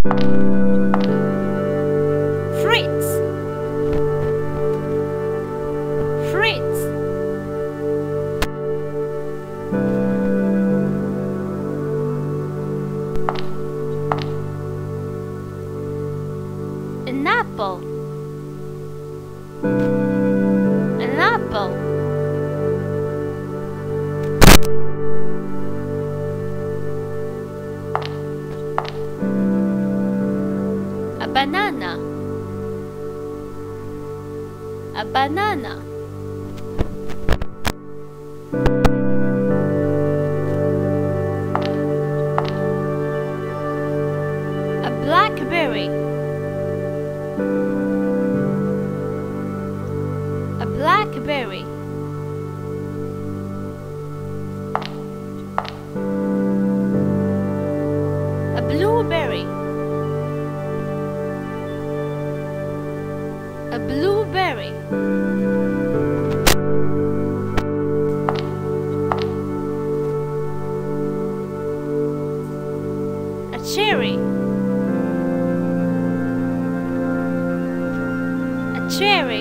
Fritz. Fritz. An apple. An apple. A banana. A banana. A blackberry. A blackberry. A blueberry. A blueberry. A cherry. A cherry.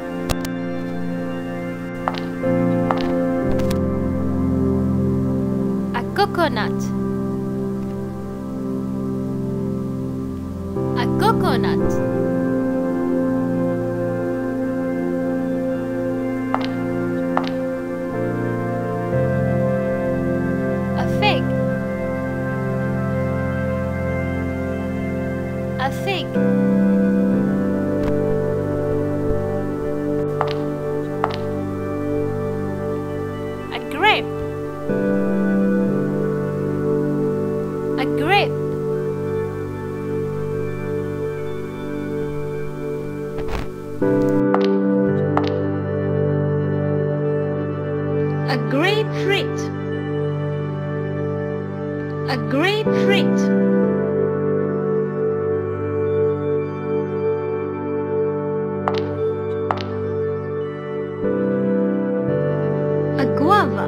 A coconut. A coconut. A fig. A fig. A grape. A grape. A grapefruit. A grapefruit. A guava.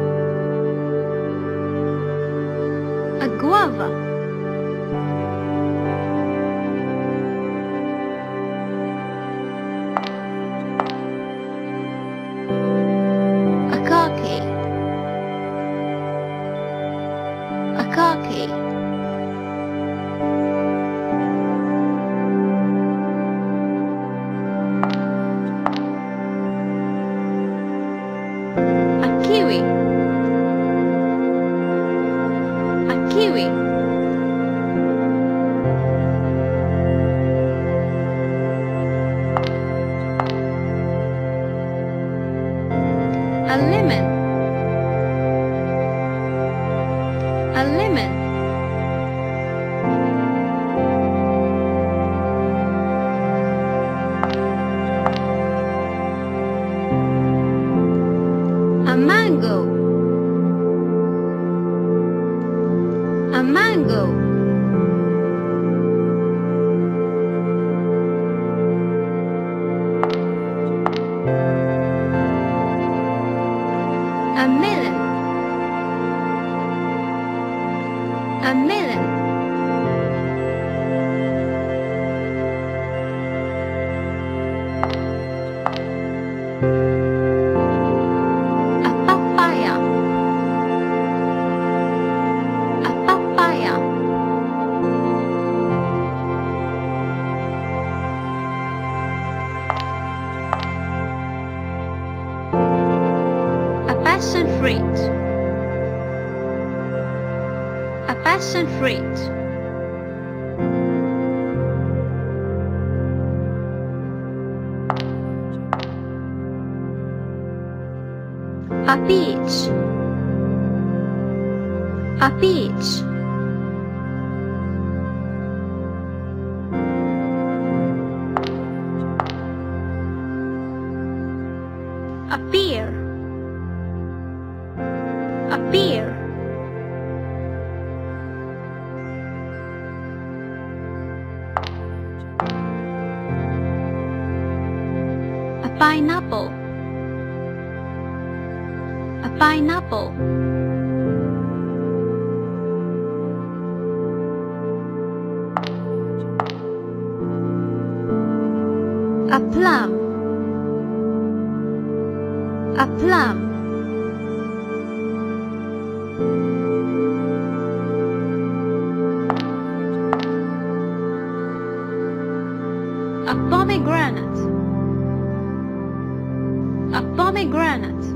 A guava. A kaki. A kaki. A kiwi. A kiwi. A lemon. A lemon. A mango. A mango. A melon. A melon. A papaya. A papaya. A passion fruit. A passion fruit. A peach. A peach. A pear. A pear. A pineapple. A pineapple. plum, a plum, a pomegranate, a pomegranate,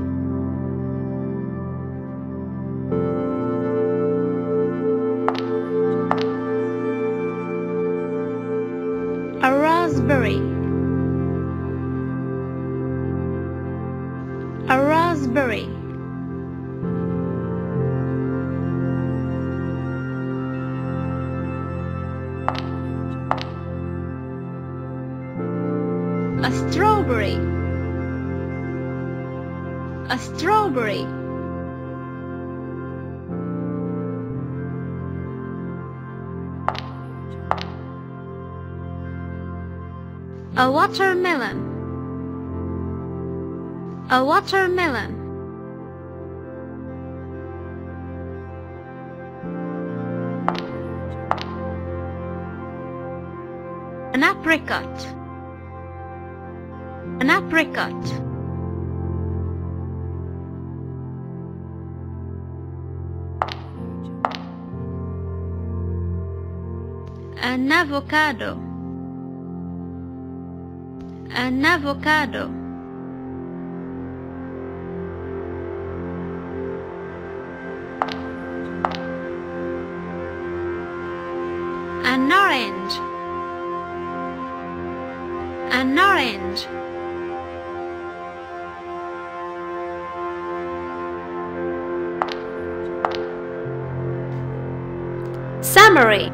a raspberry, a raspberry, a strawberry, a strawberry, a watermelon, a watermelon, an apricot, an apricot, an avocado, an avocado, an orange, an orange, summary.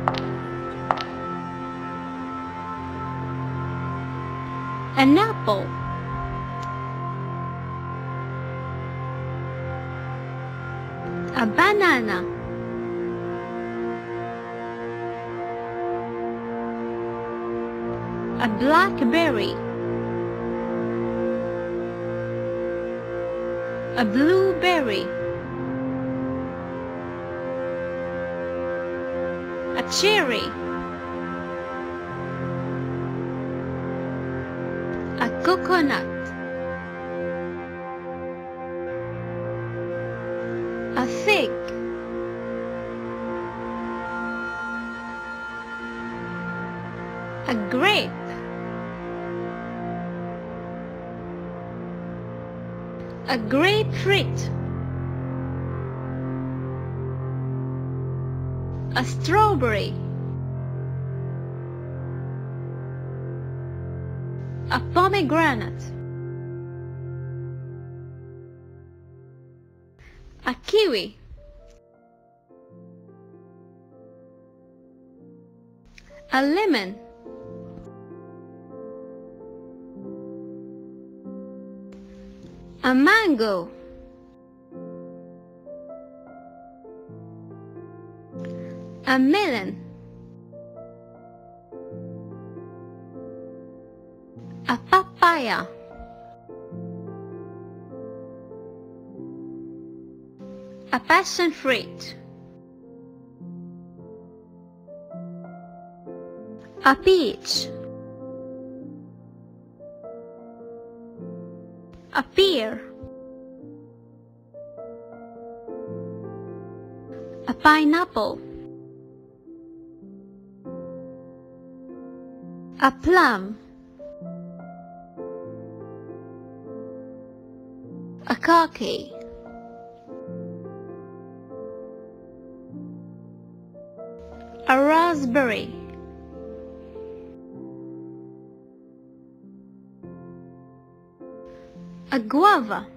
An apple, a banana, a blackberry, a blueberry, a cherry, a coconut, a fig, a grape, a grapefruit, a strawberry, a pomegranate, a kiwi, a lemon, a mango, a melon, a papaya, a passion fruit, a peach, a pear, a pineapple, a plum, a kaki, a raspberry, a guava,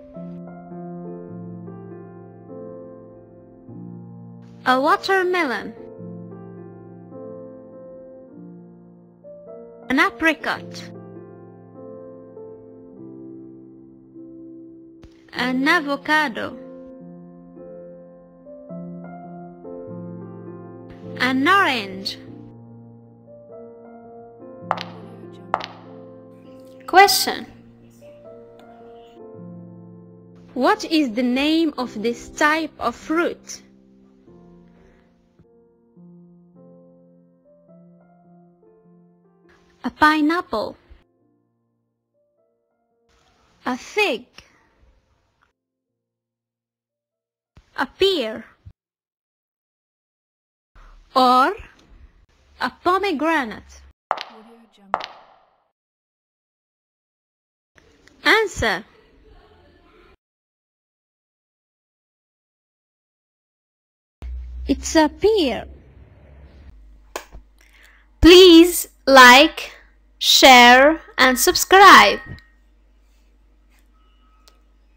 a watermelon, an apricot, an avocado, an orange. Question: what is the name of this type of fruit? A pineapple, A fig. A pear. Or a pomegranate. Answer. It's a pear. Please like, share and subscribe.